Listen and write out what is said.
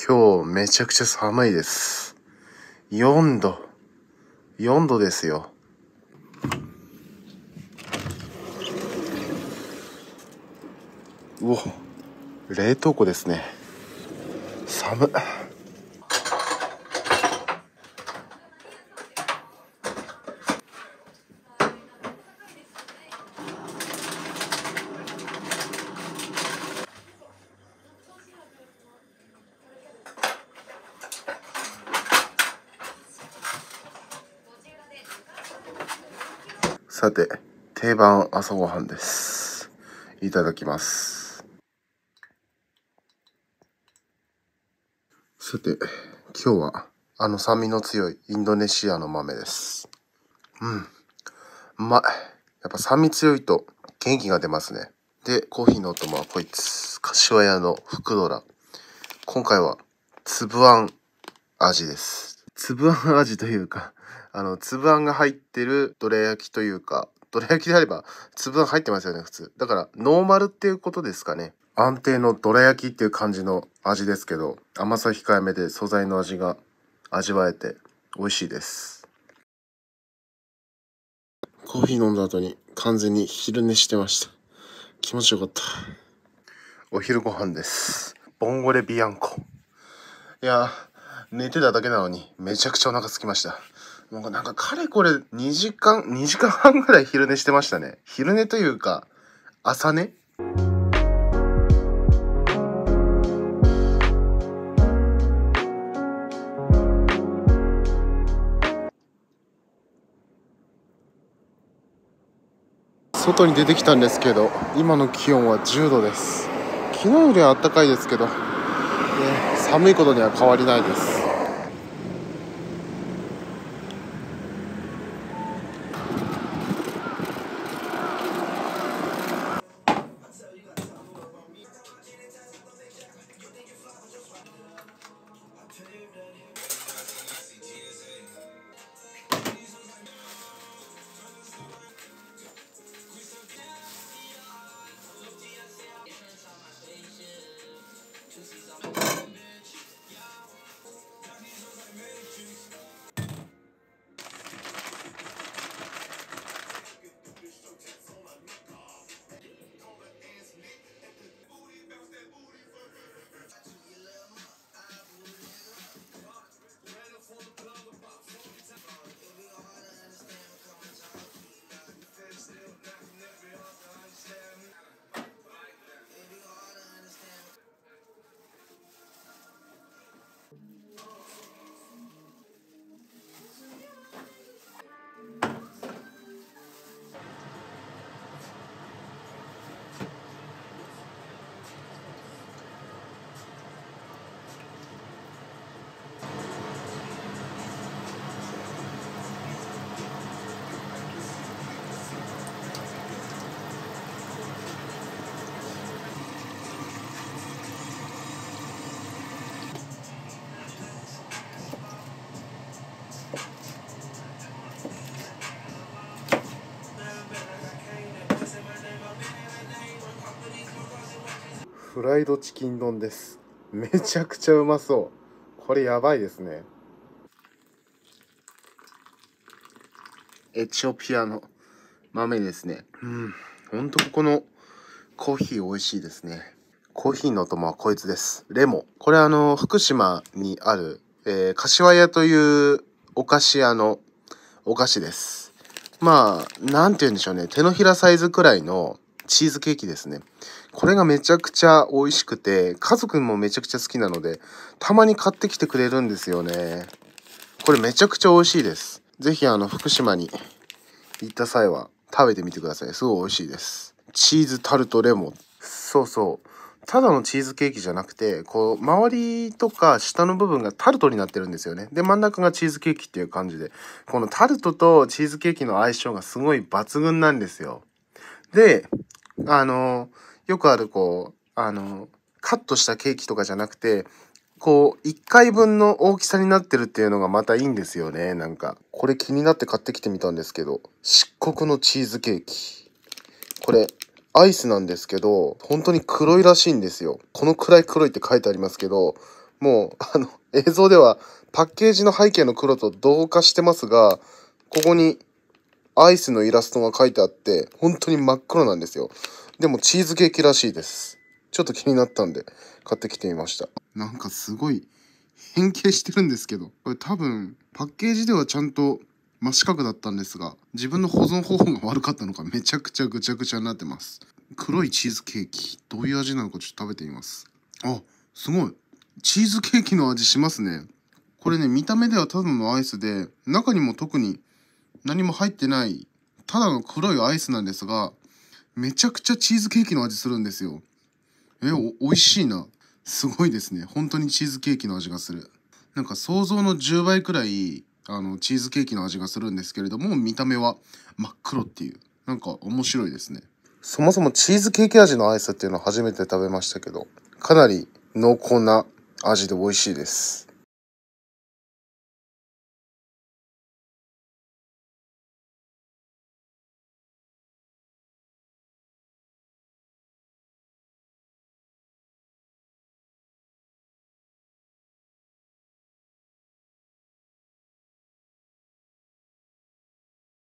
今日めちゃくちゃ寒いです。4度。4度ですよ。うお、冷凍庫ですね。寒っ。さて、定番朝ごはんです。いただきます。さて、今日は酸味の強いインドネシアの豆です。うまい。やっぱ酸味強いと元気が出ますね。で、コーヒーのお供はこいつ。柏屋の福ドラ。今回は粒あん味です。粒あん味というか、粒あんが入ってるどら焼きというか、どら焼きであれば粒あん入ってますよね、普通。だからノーマルっていうことですかね。安定のどら焼きっていう感じの味ですけど、甘さ控えめで素材の味が味わえて美味しいです。コーヒー飲んだ後に完全に昼寝してました。気持ちよかった。お昼ご飯です。ボンゴレビアンコ。いや寝てただけなのにめちゃくちゃお腹空きました。なんかかれこれ2時間半ぐらい昼寝してましたね。昼寝というか朝寝。外に出てきたんですけど、今の気温は10度です。昨日よりは暖かいですけど、寒いことには変わりないです。フライドチキン丼です。めちゃくちゃうまそう。これやばいですね。エチオピアの豆ですね。ほんとここのコーヒー美味しいですね。コーヒーのお供はこいつです。レモ。これ福島にある、柏屋というお菓子屋のお菓子です。なんて言うんでしょうね。手のひらサイズくらいのチーズケーキですね。これがめちゃくちゃ美味しくて、家族もめちゃくちゃ好きなので、たまに買ってきてくれるんですよね。これめちゃくちゃ美味しいです。ぜひ福島に行った際は食べてみてください。すごい美味しいです。チーズタルトレモン。そうそう。ただのチーズケーキじゃなくて、周りとか下の部分がタルトになってるんですよね。で、真ん中がチーズケーキっていう感じで、このタルトとチーズケーキの相性がすごい抜群なんですよ。で、よくあるカットしたケーキとかじゃなくて、1回分の大きさになってるっていうのがまたいいんですよね。これ気になって買ってきてみたんですけど、漆黒のチーズケーキ。これ、アイスなんですけど、本当に黒いらしいんですよ。このくらい黒いって書いてありますけど、 もう映像ではパッケージの背景の黒と同化してますが、ここにアイスのイラストが書いてあって、本当に真っ黒なんですよ。でもチーズケーキらしいです。ちょっと気になったんで買ってきてみました。なんかすごい変形してるんですけど、これ多分パッケージではちゃんと真四角だったんですが、自分の保存方法が悪かったのかめちゃくちゃぐちゃぐちゃになってます。黒いチーズケーキ、どういう味なのかちょっと食べてみます。あ、すごい。チーズケーキの味しますね。これね、見た目ではただのアイスで、中にも特に何も入ってない、ただの黒いアイスなんですが、めちゃくちゃチーズケーキの味するんですよ。美味しいな。すごいですね。本当にチーズケーキの味がする。なんか想像の10倍くらい、チーズケーキの味がするんですけれども、見た目は真っ黒っていう。なんか面白いですね。そもそもチーズケーキ味のアイスっていうのを初めて食べましたけど、かなり濃厚な味で美味しいです。